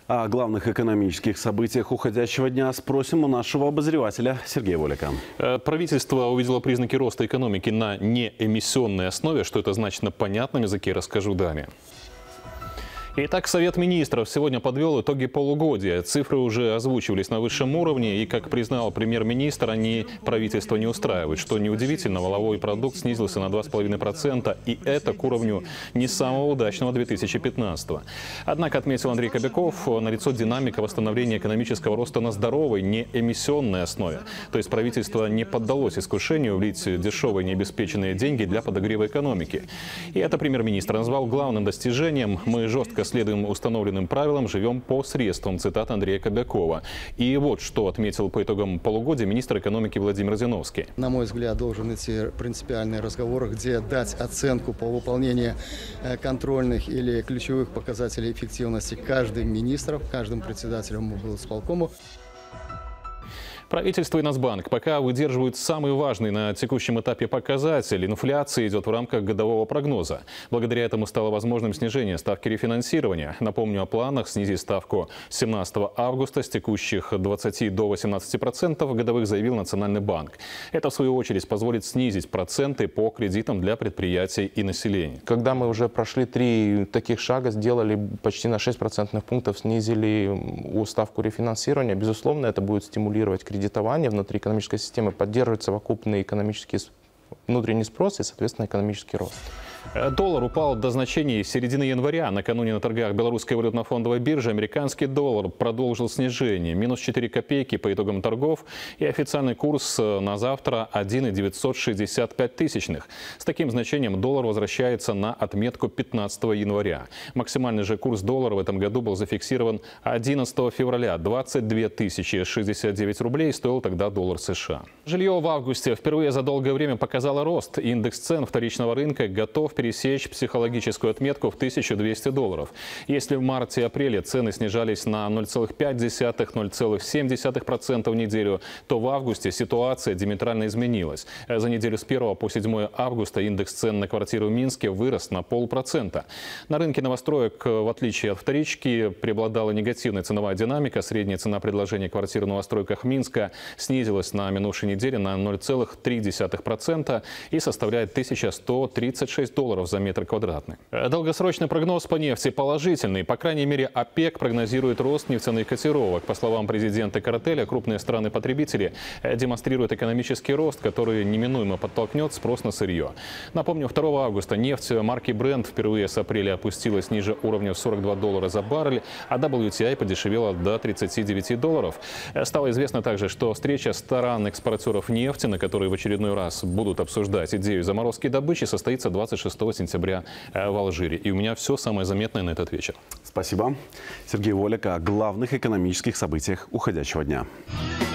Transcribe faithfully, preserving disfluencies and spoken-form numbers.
О главных экономических событиях уходящего дня спросим у нашего обозревателя Сергея Волика. Правительство увидело признаки роста экономики на неэмиссионной основе. Что это значит на понятном языке, расскажу далее. Итак, Совет министров сегодня подвел итоги полугодия. Цифры уже озвучивались на высшем уровне, и, как признал премьер-министр, они правительство не устраивают. Что неудивительно, валовой продукт снизился на два с половиной процента, и это к уровню не самого удачного две тысячи пятнадцатого. Однако, отметил Андрей Кобяков, налицо динамика восстановления экономического роста на здоровой, неэмиссионной основе. То есть правительство не поддалось искушению влить дешевые необеспеченные деньги для подогрева экономики. И это премьер-министр назвал главным достижением. Мы жестко следуем установленным правилам, живем по средствам, цитата Андрея Кобякова. И вот что отметил по итогам полугодия министр экономики Владимир Зиновский. На мой взгляд, должен идти принципиальный разговор, где дать оценку по выполнению контрольных или ключевых показателей эффективности каждым министром, каждым председателем облсполкома. Правительство и Нацбанк пока выдерживают самый важный на текущем этапе показатель. Инфляция идет в рамках годового прогноза. Благодаря этому стало возможным снижение ставки рефинансирования. Напомню о планах снизить ставку с семнадцатого августа с текущих двадцати до восемнадцати процентов годовых, заявил Национальный банк. Это, в свою очередь, позволит снизить проценты по кредитам для предприятий и населения. Когда мы уже прошли три таких шага, сделали почти на шесть процентных пунктов, снизили ставку рефинансирования, безусловно, это будет стимулировать кредитование. Кредитование внутри экономической системы, поддерживает совокупный экономический внутренний спрос и, соответственно, экономический рост. Доллар упал до значений середины января. Накануне на торгах Белорусской валютно-фондовой биржи американский доллар продолжил снижение. Минус четыре копейки по итогам торгов. И официальный курс на завтра один и девятьсот шестьдесят пять тысячных. С таким значением доллар возвращается на отметку пятнадцатого января. Максимальный же курс доллара в этом году был зафиксирован одиннадцатого февраля. двадцать две тысячи шестьдесят девять рублей стоил тогда доллар США. Жилье в августе впервые за долгое время показало рост. Индекс цен вторичного рынка готов пересечь психологическую отметку в тысячу двести долларов. Если в марте и апреле цены снижались на ноль целых пять десятых — ноль целых семь десятых процента в неделю, то в августе ситуация диаметрально изменилась. За неделю с первого по седьмое августа индекс цен на квартиру в Минске вырос на полпроцента. На рынке новостроек, в отличие от вторички, преобладала негативная ценовая динамика. Средняя цена предложения квартир в новостройках Минска снизилась на минувшей неделе на ноль целых три десятых процента и составляет тысячу сто тридцать шесть долларов за метр квадратный. Долгосрочный прогноз по нефти положительный. По крайней мере, ОПЕК прогнозирует рост нефтяных котировок. По словам президента картеля, крупные страны-потребители демонстрируют экономический рост, который неминуемо подтолкнет спрос на сырье. Напомню, второго августа нефть марки Brent впервые с апреля опустилась ниже уровня в сорок два доллара за баррель, а дабл ю ти ай подешевела до тридцати девяти долларов. Стало известно также, что встреча стран-экспортеров нефти, на которой в очередной раз будут обсуждать идею заморозки добычи, состоится двадцать шестого сентября в Алжире. И у меня все самое заметное на этот вечер. Спасибо. Сергей Волик о главных экономических событиях уходящего дня.